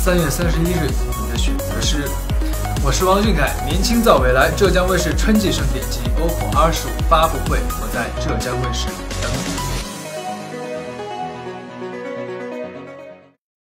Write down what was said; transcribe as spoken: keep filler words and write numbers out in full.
三月三十一日，你的选择是。我是王俊凯，年轻造未来。浙江卫视春季盛典及 O P P O 二十五发布会，我在浙江卫视等你。